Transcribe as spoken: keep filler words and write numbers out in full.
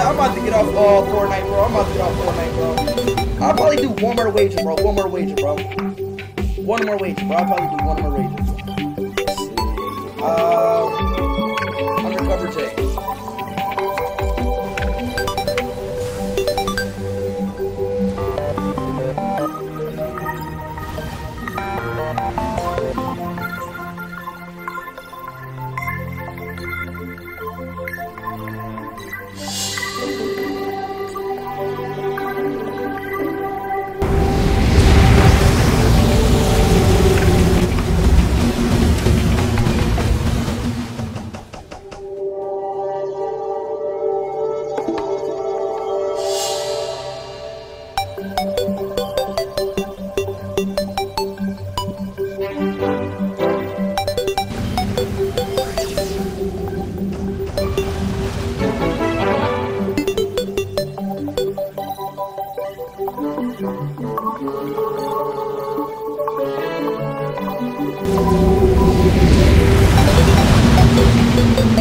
I'm about to get off uh, Fortnite, bro. I'm about to get off Fortnite, bro. I'll probably do one more wager, bro. One more wager, bro. One more wager, bro. I'll probably do one more wager. Let's see. Um, undercover James. You